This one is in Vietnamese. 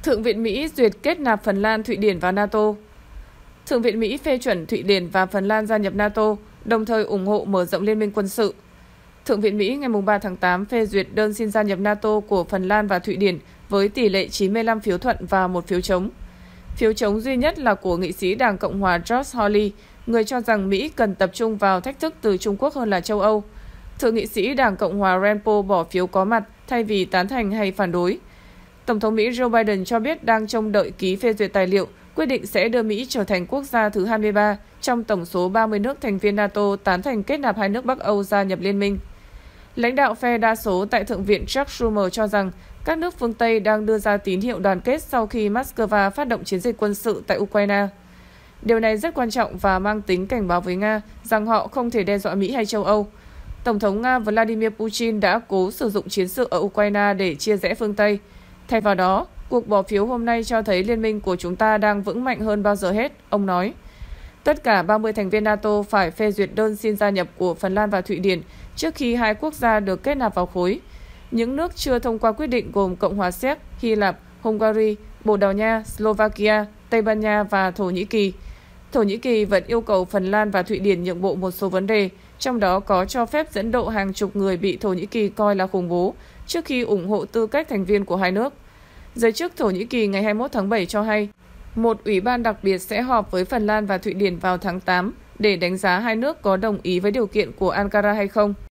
Thượng viện Mỹ duyệt kết nạp Phần Lan, Thụy Điển vào NATO. Thượng viện Mỹ phê chuẩn Thụy Điển và Phần Lan gia nhập NATO, đồng thời ủng hộ mở rộng liên minh quân sự. Thượng viện Mỹ ngày 3 tháng 8 phê duyệt đơn xin gia nhập NATO của Phần Lan và Thụy Điển với tỷ lệ 95 phiếu thuận và 1 phiếu chống. Phiếu chống duy nhất là của nghị sĩ Đảng Cộng hòa Josh Hawley, người cho rằng Mỹ cần tập trung vào thách thức từ Trung Quốc hơn là châu Âu. Thượng nghị sĩ Đảng Cộng hòa Rand Paul bỏ phiếu có mặt thay vì tán thành hay phản đối. Tổng thống Mỹ Joe Biden cho biết đang trông đợi ký phê duyệt tài liệu, quyết định sẽ đưa Mỹ trở thành quốc gia thứ 23 trong tổng số 30 nước thành viên NATO tán thành kết nạp hai nước Bắc Âu gia nhập liên minh. Lãnh đạo phe đa số tại Thượng viện Chuck Schumer cho rằng các nước phương Tây đang đưa ra tín hiệu đoàn kết sau khi Moscow phát động chiến dịch quân sự tại Ukraine. Điều này rất quan trọng và mang tính cảnh báo với Nga rằng họ không thể đe dọa Mỹ hay châu Âu. Tổng thống Nga Vladimir Putin đã cố sử dụng chiến sự ở Ukraine để chia rẽ phương Tây. Thay vào đó, cuộc bỏ phiếu hôm nay cho thấy liên minh của chúng ta đang vững mạnh hơn bao giờ hết, ông nói. Tất cả 30 thành viên NATO phải phê duyệt đơn xin gia nhập của Phần Lan và Thụy Điển trước khi hai quốc gia được kết nạp vào khối. Những nước chưa thông qua quyết định gồm Cộng hòa Séc, Hy Lạp, Hungary, Bồ Đào Nha, Slovakia, Tây Ban Nha và Thổ Nhĩ Kỳ. Thổ Nhĩ Kỳ vẫn yêu cầu Phần Lan và Thụy Điển nhượng bộ một số vấn đề, trong đó có cho phép dẫn độ hàng chục người bị Thổ Nhĩ Kỳ coi là khủng bố trước khi ủng hộ tư cách thành viên của hai nước. Giới chức Thổ Nhĩ Kỳ ngày 21 tháng 7 cho hay, một ủy ban đặc biệt sẽ họp với Phần Lan và Thụy Điển vào tháng 8 để đánh giá hai nước có đồng ý với điều kiện của Ankara hay không.